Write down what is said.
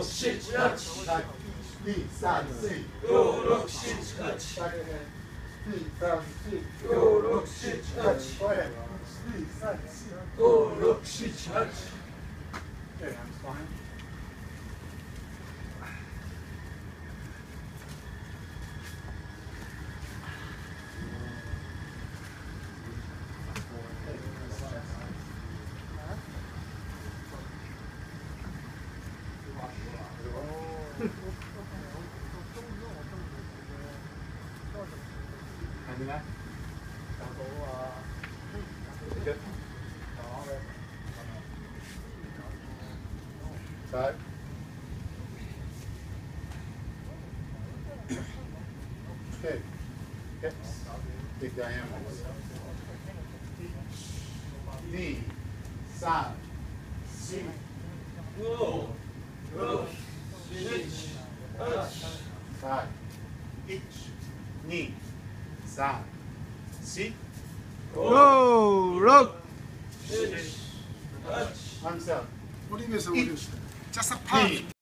七八。 第三四。 五六七八。 第三四。 五六七八。 第三四。 五六七八。 Okay, I'm fine. Hành nha. Good. Five. Okay. Hips. Big diameters. Knee. Side. Seat. 五六七八。 Five. Each. Knee. Side. Seat. Go, rock. 칠, 팔. Arms out. What do you mean? Just a pump.